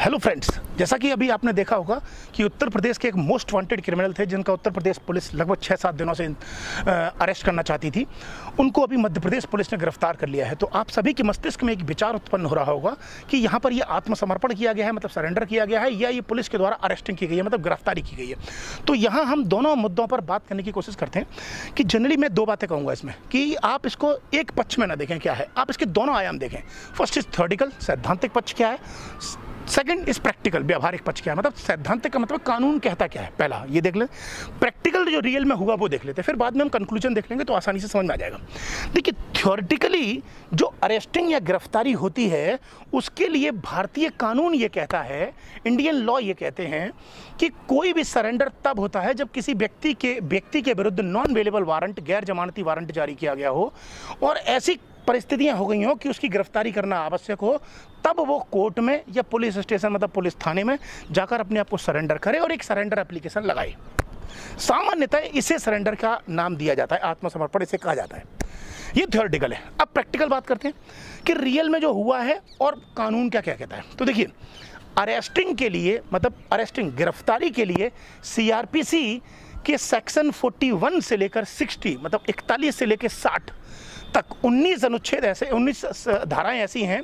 Hello friends, जैसा कि अभी आपने देखा होगा कि उत्तर प्रदेश के एक मोस्ट वांटेड क्रिमिनल थे जिनका उत्तर प्रदेश पुलिस लगभग 6-7 दिनों से अरेस्ट करना चाहती थी। उनको अभी मध्य प्रदेश पुलिस ने गिरफ्तार कर लिया है। तो आप सभी के मस्तिष्क में एक विचार उत्पन्न हो रहा होगा कि यहाँ पर ये आत्मसमर्पण किया गया है, मतलब सरेंडर किया गया है, या ये पुलिस के द्वारा अरेस्टिंग की गई है, मतलब गिरफ्तारी की गई है। तो यहाँ हम दोनों मुद्दों पर बात करने की कोशिश करते हैं कि जनरली मैं 2 बातें कहूँगा इसमें कि आप इसको एक पक्ष में ना देखें क्या है, आप इसके दोनों आयाम देखें। फर्स्ट इज थ्योरेटिकल, सैद्धांतिक पक्ष क्या है। सेकंड इज प्रैक्टिकल, व्यावहारिक पक्ष क्या है, मतलब सैद्धांतिक का मतलब कानून कहता क्या है, पहला ये देख लें। प्रैक्टिकल जो रियल में हुआ वो देख लेते हैं, फिर बाद में हम कंक्लूजन देख लेंगे तो आसानी से समझ में आ जाएगा। देखिए, थ्योरेटिकली जो अरेस्टिंग या गिरफ्तारी होती है उसके लिए भारतीय कानून ये कहता है, इंडियन लॉ ये कहते हैं कि कोई भी सरेंडर तब होता है जब किसी व्यक्ति के विरुद्ध नॉन अवेलेबल वारंट, गैर जमानती वारंट जारी किया गया हो और ऐसी परिस्थितियां हो गई हो कि उसकी गिरफ्तारी करना आवश्यक हो, तब वो कोर्ट में या पुलिस स्टेशन मतलब पुलिस थाने में जाकर अपने आप को सरेंडर करे और एक सरेंडर एप्लीकेशन लगाए। सामान्यतः इसे सरेंडर का नाम दिया जाता है, आत्मसमर्पण इसे कहा जाता है। ये थ्योरेटिकल है। अब प्रैक्टिकल बात करते हैं कि रियल में जो हुआ है और कानून क्या क्या कहता है। तो देखिए, अरेस्टिंग के लिए मतलब अरेस्टिंग गिरफ्तारी के लिए सीआरपीसी के सेक्शन 41 से लेकर 60 मतलब 41 से लेकर 60 तक 19 अनुच्छेद ऐसे 19 धाराएं ऐसी हैं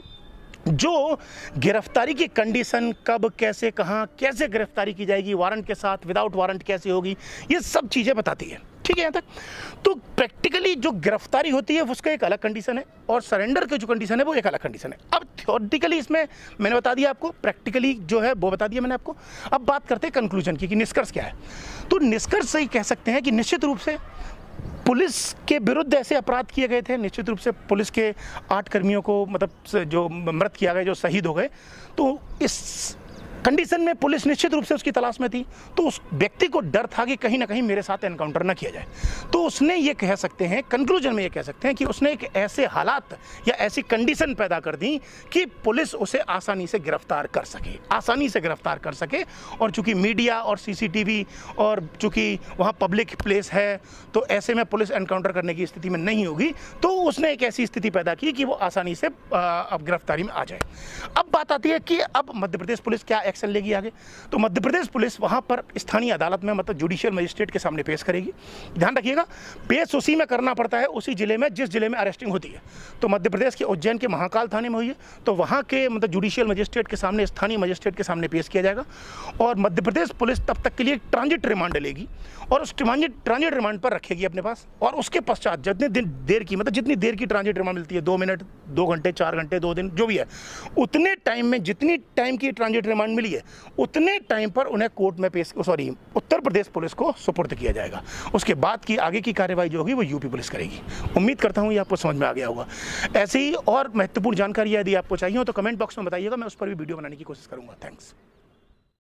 जो गिरफ्तारी की कंडीशन, कब, कैसे, कहां, कैसे गिरफ्तारी की जाएगी, वारंट के साथ, विदाउट वारंट कैसे होगी, ये सब चीज़ें बताती है। ठीक है यहाँ तक। तो प्रैक्टिकली जो गिरफ्तारी होती है उसका एक अलग कंडीशन है और सरेंडर की जो कंडीशन है वो एक अलग कंडीशन है। अब थ्योरेटिकली इसमें मैंने बता दिया आपको, प्रैक्टिकली जो है वो बता दिया मैंने आपको। अब बात करते हैं कंक्लूजन की कि निष्कर्ष क्या है। तो निष्कर्ष से ही कह सकते हैं कि निश्चित रूप से पुलिस के विरुद्ध ऐसे अपराध किए गए थे, निश्चित रूप से पुलिस के 8 कर्मियों को मतलब जो मृत किया गया, जो शहीद हो गए, तो इस कंडीशन में पुलिस निश्चित रूप से उसकी तलाश में थी। तो उस व्यक्ति को डर था कि कहीं ना कहीं मेरे साथ एनकाउंटर ना किया जाए। तो उसने ये कह सकते हैं, कंक्लूजन में ये कह सकते हैं कि उसने एक ऐसे हालात या ऐसी कंडीशन पैदा कर दी कि पुलिस उसे आसानी से गिरफ्तार कर सके, और चूंकि मीडिया और सीसीटीवी और चूंकि वहाँ पब्लिक प्लेस है तो ऐसे में पुलिस एनकाउंटर करने की स्थिति में नहीं होगी, तो उसने एक ऐसी स्थिति पैदा की कि वो आसानी से अब गिरफ्तारी में आ जाए। अब बात आती है कि अब मध्य प्रदेश पुलिस क्या एक्शन लेगी आगे। तो मध्य प्रदेश पुलिस वहां पर स्थानीय अदालत में मतलब जुडिशियल मजिस्ट्रेट के सामने पेश करेगी। ध्यान रखिएगा, पेश उसी में करना पड़ता है, उसी जिले में जिस जिले में अरेस्टिंग होती है। तो मध्य प्रदेश के उज्जैन के महाकाल थाने में हुई है, तो वहां के मतलब जुडिशियल मजिस्ट्रेट के सामने, स्थानीय मजिस्ट्रेट के सामने पेश किया जाएगा और मध्य प्रदेश पुलिस तब तक के लिए ट्रांजिट रिमांड लेगी और उस ट्रांजिट रिमांड पर रखेगी अपने पास। और उसके पश्चात जितने देर की मतलब जितनी देर की ट्रांजिट रिमांड मिलती है, 2 मिनट, 2 घंटे, 4 घंटे, 2 दिन, जो भी है, उतने टाइम में जितनी टाइम की ट्रांजिट रिमांड मिली है उतने टाइम पर उन्हें कोर्ट में उत्तर प्रदेश पुलिस को सुपुर्द किया जाएगा। उसके बाद की आगे की कार्यवाही जो होगी वो यूपी पुलिस करेगी। उम्मीद करता हूं ये आपको समझ में आ गया होगा। ऐसी ही और महत्वपूर्ण जानकारी यदि आपको चाहिए हो तो कमेंट बॉक्स में बताइएगा, मैं उस पर भी वीडियो बनाने की कोशिश करूंगा। थैंक्स।